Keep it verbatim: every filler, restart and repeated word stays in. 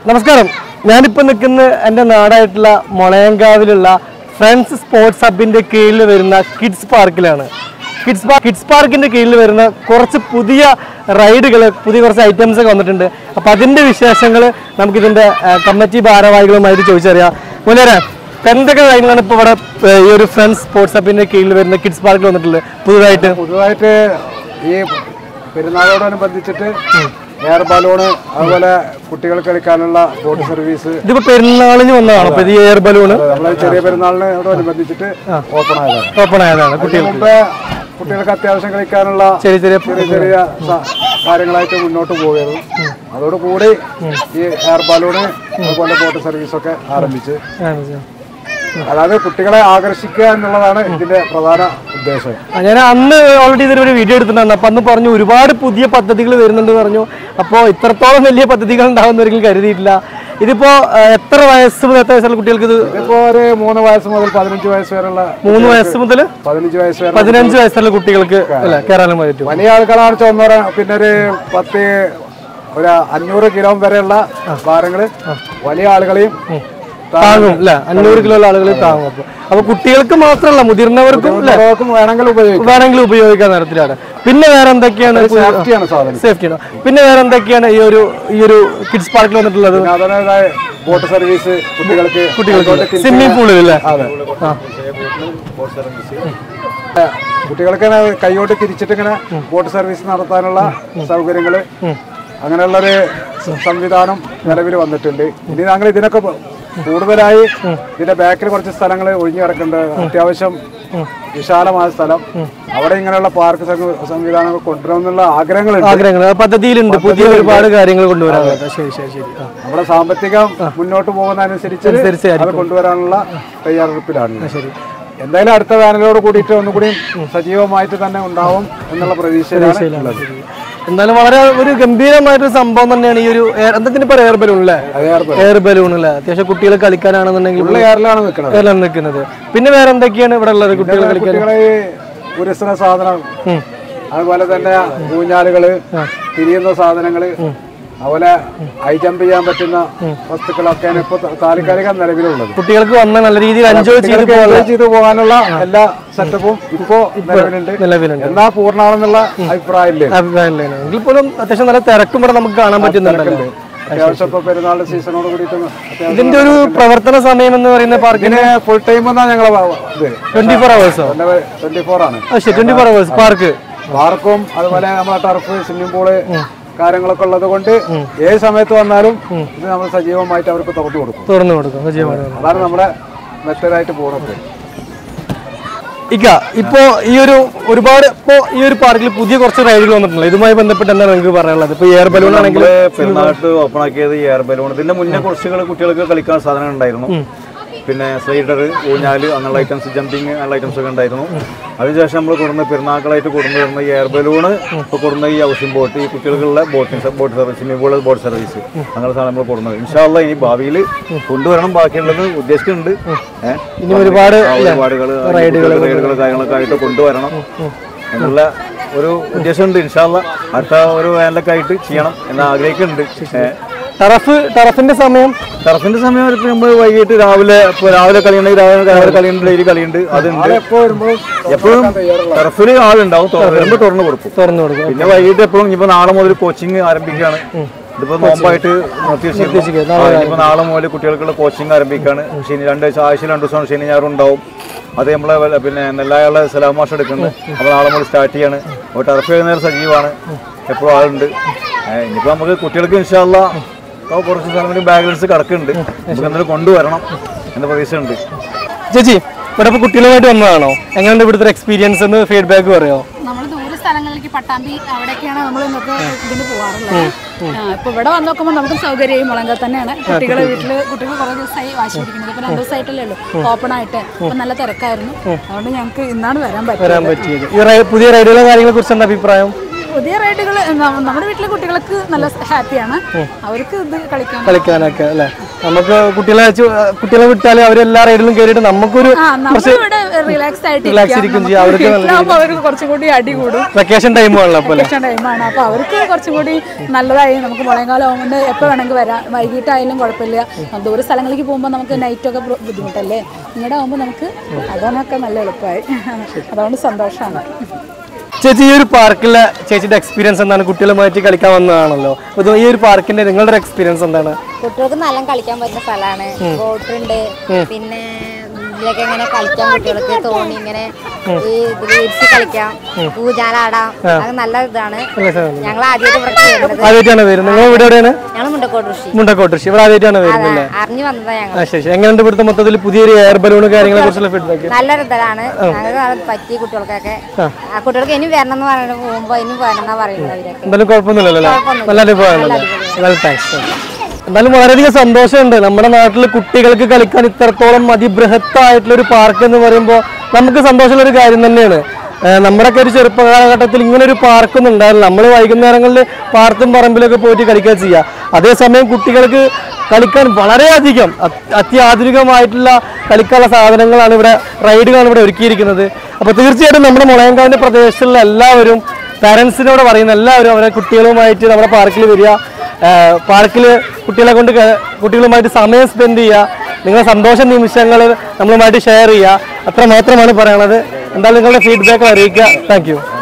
നമസ്കാരം. ഞാനിപ്പോൾ നിൽക്കുന്ന എൻ്റെ നാടായിട്ടുള്ള മുളയങ്കാവിലുള്ള ഫ്രണ്ട്സ് സ്പോർട്സ് ഹബിൻ്റെ കീഴിൽ വരുന്ന കിഡ്സ് പാർക്കിലാണ്. കിഡ്സ് പാർക്ക് കിഡ്സ് പാർക്കിൻ്റെ കീഴിൽ വരുന്ന കുറച്ച് പുതിയ റൈഡുകൾ, പുതിയ കുറച്ച് ഐറ്റംസ് ഒക്കെ വന്നിട്ടുണ്ട്. അപ്പോൾ അതിൻ്റെ വിശേഷങ്ങൾ നമുക്കിതിൻ്റെ കമ്മിറ്റി ഭാരവാഹികളുമായിട്ട് ചോദിച്ചറിയാം. മുന്നേറെ എന്തൊക്കെ കാര്യങ്ങളാണ് ഇപ്പോൾ ഇവിടെ ഈ ഒരു ഫ്രണ്ട്സ് സ്പോർട്സ് ഹബിൻ്റെ കീഴിൽ വരുന്ന കിഡ്സ് പാർക്കിൽ വന്നിട്ടുള്ളത് പുതുതായിട്ട്? പുതുതായിട്ട് ഈ പെരുന്നാളോടനുബന്ധിച്ചിട്ട് എയർ ബലൂണ്, അതുപോലെ കുട്ടികൾക്ക് കളിക്കാനുള്ള ബോട്ട് സർവീസ്. ഇതിപ്പോ പെരുന്നാളിന് വന്നതാണോ ഈ എയർ ബലൂണ്? നമ്മള് ചെറിയ പെരുന്നാളിനോടനുബന്ധിച്ചിട്ട് ഓപ്പൺ ആയതാണ് ഓപ്പൺ ആയതാണ് മുമ്പേ കുട്ടികൾക്ക് അത്യാവശ്യം കളിക്കാനുള്ള ചെറിയ ചെറിയ ചെറിയ ചെറിയ കാര്യങ്ങളായിട്ട് മുന്നോട്ട് പോവുകയായിരുന്നു. അതോടുകൂടി ഈ എയർ ബലൂണ്, അതുപോലെ ബോട്ട് സർവീസൊക്കെ ആരംഭിച്ച്, അതായത് കുട്ടികളെ ആകർഷിക്കുക എന്നുള്ളതാണ് ഇതിന്റെ പ്രധാന ഉദ്ദേശം. ഞാൻ അന്ന് ഓൾറെഡി ഇതിലൊരു വീഡിയോ എടുത്തിട്ടുണ്ടായിരുന്നു. അപ്പൊ അന്ന് പറഞ്ഞു ഒരുപാട് പുതിയ പദ്ധതികൾ വരുന്നുണ്ട് പറഞ്ഞു. അപ്പോൾ ഇത്രത്തോളം വലിയ പദ്ധതികൾ ഉണ്ടാവുന്ന ഒരിക്കലും കരുതിയിട്ടില്ല. ഇതിപ്പോ എത്ര വയസ്സ് മുതൽ എത്ര വയസ്സുള്ള കുട്ടികൾക്ക് ഇത്? ഇതിപ്പോ ഒരു മൂന്ന് വയസ്സ് മുതൽ പതിനഞ്ച് വയസ്സ് വരെയുള്ള മൂന്ന് വയസ്സ് മുതൽ പതിനഞ്ച് വയസ്സ് വരെ പതിനഞ്ച് വയസ്സുള്ള കുട്ടികൾക്ക് കയറാനും പറ്റും. വലിയ ആളുകളാണ് ചോന്നറ. പിന്നെ ഒരു പത്ത് ഒരു അഞ്ഞൂറ് കിലോ വരെയുള്ള ഭാരങ്ങള് വലിയ ആളുകളെയും താങ്ങും അല്ലെ? അഞ്ഞൂറ് കിലോ ആളുകൾ താങ്ങും. അപ്പൊ അപ്പൊ കുട്ടികൾക്ക് മാത്രമല്ല മുതിർന്നവർക്കും വേണമെങ്കിൽ ഉപയോഗിക്കാം വേണമെങ്കിൽ ഉപയോഗിക്കാൻ തരത്തിലാണ്. പിന്നെ വേറെ എന്തൊക്കെയാണ്? സേഫ്റ്റിയാണ്. പിന്നെ വേറെ എന്തൊക്കെയാണ് ഈ ഒരു ഈ ഒരു കിഡ്സ് പാർക്കിൽ വന്നിട്ടുള്ളത്? ബോട്ട് സർവീസ് കുട്ടികൾക്ക് കുട്ടികൾക്ക് സ്വിമ്മിംഗ് പൂളിൽ അല്ലേ? കുട്ടികൾക്ക് കൈയോട്ട് തിരിച്ചിട്ട് ഇങ്ങനെ ബോട്ട് സർവീസ് നടത്താനുള്ള സൗകര്യങ്ങള്, അങ്ങനെയുള്ളൊരു സംവിധാനം നിലവിൽ വന്നിട്ടുണ്ട്. ഇനി ഞങ്ങൾ ഇതിനൊക്കെ കൂടുതലായി ഇതിന്റെ ബാക്കിൽ കുറച്ച് സ്ഥലങ്ങൾ ഒഴിഞ്ഞു കിടക്കുന്നുണ്ട്. അത്യാവശ്യം വിശാലമായ സ്ഥലം, അവിടെ ഇങ്ങനെയുള്ള പാർക്ക് സംവിധാനങ്ങൾ കൊണ്ടുവരാനുള്ള ആഗ്രഹങ്ങളുണ്ട്, ആഗ്രഹങ്ങൾ പദ്ധതിയിലുണ്ട്. പുതിയ ഒരുപാട് കാര്യങ്ങൾ കൊണ്ടുവരാൻ നമ്മുടെ സാമ്പത്തികം മുന്നോട്ട് പോകുന്നതനുസരിച്ച് അത് കൊണ്ടുവരാനുള്ള തയ്യാറെടുപ്പിലാണ്. എന്തായാലും അടുത്ത വേനലോട് കൂടിയിട്ട് ഒന്നുകൂടി സജീവമായിട്ട് തന്നെ ഉണ്ടാവും എന്നുള്ള പ്രതീക്ഷയിലാണ്. എന്തായാലും വളരെ ഒരു ഗംഭീരമായിട്ടൊരു സംഭവം തന്നെയാണ് ഈ ഒരു എന്തൊക്കെ പറയാ എയർ ബലൂൺ അല്ലേ? എയർ ബലൂൺ അല്ലേ? അത്യാവശ്യം കുട്ടികൾ കളിക്കാനാണെന്നുണ്ടെങ്കിൽ എയറിലാണ് നിൽക്കുന്നത്. പിന്നെ വേറെ എന്തൊക്കെയാണ് ഇവിടെ ഉള്ളത് കുട്ടികൾ കളിക്കാൻ? ഉരസന സാധനം, അതുപോലെ തന്നെ ഊഞ്ഞാലുകള്, തിരിയുന്ന സാധനങ്ങള്, അതുപോലെ ഹൈ ജമ്പ് ചെയ്യാൻ പറ്റുന്ന വസ്തുക്കളൊക്കെയാണ് ഇപ്പൊ താൽക്കാലിക നിലവിലുള്ളത്. കുട്ടികൾക്ക് വന്ന നല്ല രീതിയിൽ എൻജോയ് ചെയ്ത് പോകാനുള്ള എല്ലാ സെറ്റപ്പും ഇപ്പോ നിലവിലുണ്ട്. നിലവിലുണ്ട് എന്നാ പൂർണ്ണമാണെന്നുള്ള അഭിപ്രായമില്ലേ? അഭിപ്രായമില്ല. എങ്കിൽ പോലും അത്യാവശ്യം നല്ല തിരക്കും ഇവിടെ നമുക്ക് കാണാൻ പറ്റുന്നുണ്ടല്ലോ. അത്യാവശ്യം ഇപ്പൊ പെരുന്നാളിന്റെ സീസണോട് കൂടിയിട്ട് ഇതിന്റെ ഒരു പ്രവർത്തന സമയം എന്ന് പറയുന്ന പാർക്കിന് ഫുൾ ടൈം എന്നാ ഞങ്ങളെ ട്വന്റി ഫോർ അവേഴ്സോ? ട്വന്റി ഫോർ ആണ്. ട്വന്റി ഫോർ അവേഴ്സ് പാർക്ക് പാർക്കും അതുപോലെ നമ്മളെ ടർഫ്, സ്വിമ്മിംഗ് പൂള് കാര്യങ്ങളൊക്കെ ഉള്ളത് കൊണ്ട് ഏത് സമയത്ത് വന്നാലും ഇത് നമ്മൾ സജീവമായിട്ട് അവർക്ക് തുറന്നു കൊടുക്കും തുറന്നു കൊടുക്കും അതാണ് നമ്മുടെ മെത്തേഡായിട്ട് പോകുന്നത്. ഇക്ക, ഇപ്പോ ഈ ഒരു ഒരുപാട് ഇപ്പോ ഈ ഒരു പാർക്കിൽ പുതിയ കുറച്ച് റൈഡുകൾ വന്നിട്ടുള്ളത്. ഇതുമായി ബന്ധപ്പെട്ട് എന്താണ് നിങ്ങൾക്ക് പറയാനുള്ളത്? ഇപ്പൊ എയർ ബലൂൺ ആണെങ്കിൽ പെരുന്നാട്ട് ഓപ്പൺ ആക്കിയത് എയർ ബലൂൺ. ഇതിന്റെ മുന്നേ കുറച്ചുകൾ കുട്ടികൾക്ക് കളിക്കാൻ സാധനം ഉണ്ടായിരുന്നു. പിന്നെ സ്ലൈഡർ, ഊഞ്ഞാല്, അങ്ങനെയുള്ള ഐറ്റംസ്, ജമ്പിങ് അങ്ങനെയുള്ള ഐറ്റംസ് ഒക്കെ ഉണ്ടായിരുന്നു. അതിനുശേഷം നമ്മൾ കൊടുന്ന പെരുന്നാക്കളായിട്ട് കൊടുന്നു വരുന്ന ഈ എയർ ബലൂണ്, ഇപ്പോൾ കൊടുന്ന ഈ ഹൗസിംഗ് ബോട്ട്, ഈ കുട്ടികൾക്കുള്ള boating boat service, swimming pool boat service, അങ്ങനെ സാധനം നമ്മൾ കൊടുക്കുന്നത്. ഇൻഷാ അല്ലാഹ് ഇനി ഭാവിയിൽ കൊണ്ടുവരണം. ബാക്കിയുള്ളത് ഉദ്ദേശിക്കുന്നുണ്ട്. ഇനി ഒരുപാട് ഒരുപാടുകൾ റൈഡുകൾ കാര്യങ്ങളൊക്കെ ആയിട്ട് കൊണ്ടുവരണം എന്നുള്ള ഒരു ഉദ്ദേശമുണ്ട്. ഇൻഷാ അല്ലാഹ് അടുത്ത ഒരു വേനലൊക്കെ ആയിട്ട് ചെയ്യണം എന്ന് ആഗ്രഹിക്കുന്നുണ്ട്. ടറഫ് ടറഫിന്റെ സമയം ടർഫിന്റെ സമയം നമ്മൾ വൈകിട്ട് രാവിലെ ഇപ്പോൾ രാവിലെ കളിയുണ്ടെങ്കിൽ രാവിലെ രാവിലെ കളിയുണ്ട്, ഡെയിലി കളിയുണ്ട്. അതുണ്ട്. എപ്പോഴും ടർഫിൽ ആളുണ്ടാവും. വരുമ്പോൾ തുറന്നു കൊടുക്കും തുറന്നു കൊടുക്കും പിന്നെ വൈകിട്ട് എപ്പോഴും ഇപ്പൊ നാളെ മുതൽ കോച്ചിങ് ആരംഭിക്കുകയാണ്. ഇതിപ്പോ നോമ്പായിട്ട് ഇപ്പൊ നാളെ മുതൽ കുട്ടികൾക്കുള്ള കോച്ചിങ് ആരംഭിക്കുകയാണ്. ശനി രണ്ട് ആഴ്ച രണ്ട് ദിവസമാണ് ശനി ഞായറും ഉണ്ടാവും. അത് നമ്മളെ പിന്നെ നെല്ലായുള്ള സലാം മാഷ് എടുക്കുന്നത്. അപ്പോൾ നാളെ മുതൽ സ്റ്റാർട്ട് ചെയ്യാണ്. അപ്പോൾ ടർഫ് കഴിയുന്നേരം സജീവമാണ്, എപ്പോഴും ആളുണ്ട്. ഇനിയിപ്പോൾ നമുക്ക് കുട്ടികൾക്ക് ഇൻഷാ അല്ലാഹ് കുറച്ച് സ്ഥലം ബാലൻസ് കിടക്കുന്നുണ്ട്. നമുക്ക് എന്തെങ്കിലും കൊണ്ടുവരണം എന്ന പ്രതീക്ഷയുണ്ട്. ചേച്ചി, ഇവിടെ ഇപ്പോൾ കുട്ടികളുമായിട്ട് വന്നതാണോ? എങ്ങനെയുണ്ട് ഇവിടുത്തെ എക്സ്പീരിയൻസ് എന്ന് ഫീഡ്ബാക്ക് പറയോ? നമ്മൾ ദൂര സ്ഥലങ്ങളിലേക്ക് പട്ടാമ്പി അവിടെയൊക്കെയാണ് നമ്മൾ ഇന്നത്തെ ഇതിന് പോകാറുള്ളത്. ഇപ്പൊ ഇവിടെ വന്ന് നോക്കുമ്പോൾ നമുക്ക് സൗകര്യം മുളങ്ക തന്നെയാണ്. കുട്ടികളെ വീട്ടില് കുട്ടികൾ കുറെ ദിവസമായി വാശി പിടിക്കുന്നത്. ഇപ്പൊ രണ്ടു ദിവസമായിട്ടല്ലേ ഉള്ളൂ ഓപ്പൺ ആയിട്ട്. അപ്പൊ നല്ല തിരക്കായിരുന്നു. അതുകൊണ്ട് ഞങ്ങൾക്ക് ഇന്നാണ് വരാൻ പറ്റിയത്. പുതിയ റൈഡുകളെ കാര്യങ്ങളെ കുറിച്ച് എന്താ അഭിപ്രായം? പുതിയ റൈഡുകൾ നമ്മുടെ വീട്ടിലെ കുട്ടികൾക്ക് നല്ല ഹാപ്പിയാണ്. അവർക്ക് ഇത് കളിക്കാൻ കളിക്കാനൊക്കെ അല്ലേ? നമുക്ക് കുട്ടികളെ കുട്ടികളെ വിട്ടാൽ അവരെല്ലാ റൈഡിലും കയറിയിട്ട് നമുക്കൊരു റിലാക്സ് ഇരിക്കും ചെയ്യാം. അവർക്ക് കുറച്ചും കൂടി അടി കൂടും. വെക്കേഷൻ ടൈമാണല്ലോ, വെക്കേഷൻ ടൈമാണ്. അപ്പൊ അവർക്ക് കുറച്ചും കൂടി നല്ലതായി. നമുക്ക് മുളയങ്കാലം ആവുമ്പോൾ എപ്പോൾ വേണമെങ്കിൽ വരാം. വൈകിട്ടായാലും കുഴപ്പമില്ല. ദൂര സ്ഥലങ്ങളിലേക്ക് പോകുമ്പോൾ നമുക്ക് നൈറ്റൊക്കെ ബുദ്ധിമുട്ടല്ലേ. നിങ്ങളുടെ ആകുമ്പോൾ നമുക്ക് അതൊക്കെ നല്ല എളുപ്പമായി. അതുകൊണ്ട് സന്തോഷമാണ്. ചേച്ചി, ഈ ഒരു പാർക്കിലെ ചേച്ചിയുടെ എക്സ്പീരിയൻസ് എന്താണ്? കുട്ടികളുമായിട്ട് കളിക്കാൻ വന്നതാണല്ലോ, ഈ ഒരു പാർക്കിന്റെ നിങ്ങളുടെ എക്സ്പീരിയൻസ് എന്താണ്? കുട്ടികൾക്ക് നല്ല കളിക്കാൻ പറ്റുന്ന സ്ഥലമാണ്. ബോട്ടുണ്ട്, പിന്നെ ഇതിലൊക്കെ ഇങ്ങനെ കളിക്കാം. കുട്ടികൾക്ക് തോണി ഇങ്ങനെ ഈ ഇതിൽ കളിക്കാം, ഊജാലാടാം. അത് നല്ല ഇതാണ്. ഞങ്ങൾ ആദ്യമായിട്ടാണ് വരുന്നത്. നിങ്ങൾ ഇവിടെ എവിടെയാണ്? ഞങ്ങൾ മുണ്ടക്കോട്ട് കൃഷി. മുണ്ടക്കോട്ട് കൃഷി ഇവിടെ ആദ്യമായിട്ടാണ് വരുന്നത്. അറിഞ്ഞു വന്നതാ ഞങ്ങൾ. ശരി, എങ്ങനെയുണ്ട് ഇവിടുത്തെ മൊത്തത്തിൽ പുതിയൊരു എയർ ബലൂൺ കാര്യങ്ങളെ കുറിച്ചുള്ള ഫീഡ്ബാക്ക്? നല്ലൊരു ഇതാണ്. ഞങ്ങൾക്ക് പറ്റി കുട്ടികൾക്കൊക്കെ. കുട്ടികൾക്ക് ഇനി വരണം എന്ന് പറയുന്നത് പോകുമ്പോ ഇനി വരണമെന്നാ പറയുന്നത്. എന്തായാലും കുഴപ്പമൊന്നുമില്ലല്ലോ, നല്ല അനുഭവമാണല്ലോ. നല്ല താങ്ക്സ്. എന്നാലും വളരെയധികം സന്തോഷമുണ്ട്. നമ്മുടെ നാട്ടിൽ കുട്ടികൾക്ക് കളിക്കാൻ ഇത്രത്തോളം അതിബൃഹത്തായിട്ടുള്ള ഒരു പാർക്ക് എന്ന് പറയുമ്പോൾ നമുക്ക് സന്തോഷമുള്ള ഒരു കാര്യം തന്നെയാണ്. നമ്മുടെയൊക്കെ ഒരു ചെറുപ്പ കാലഘട്ടത്തിൽ ഇങ്ങനെ ഒരു പാർക്കൊന്നും ഉണ്ടായിരുന്നില്ല. നമ്മൾ വൈകുന്നേരങ്ങളിൽ പാർത്തും പറമ്പിലൊക്കെ പോയിട്ട് കളിക്കുക ചെയ്യുക. അതേസമയം കുട്ടികൾക്ക് കളിക്കാൻ വളരെയധികം അത്യാധുനികമായിട്ടുള്ള കളിക്കാനുള്ള സാധനങ്ങളാണ് ഇവിടെ, റൈഡുകളാണ് ഇവിടെ ഒരുക്കിയിരിക്കുന്നത്. അപ്പോൾ തീർച്ചയായിട്ടും നമ്മുടെ മുളയങ്കാവിൻ്റെ പ്രദേശത്തുള്ള എല്ലാവരും, പാരൻസിനോട് പറയുന്ന എല്ലാവരും അവരെ കുട്ടികളുമായിട്ട് നമ്മുടെ പാർക്കിൽ വരിക. പാർക്കിൽ കുട്ടികളെ കൊണ്ട് കുട്ടികളുമായിട്ട് സമയം സ്പെൻഡ് ചെയ്യുക. നിങ്ങളുടെ സന്തോഷ നിമിഷങ്ങൾ നമ്മളുമായിട്ട് ഷെയർ ചെയ്യുക. അത്ര മാത്രമാണ് പറയാനുള്ളത്. എന്തായാലും നിങ്ങളുടെ ഫീഡ്ബാക്ക് അറിയിക്കുക. Thank U.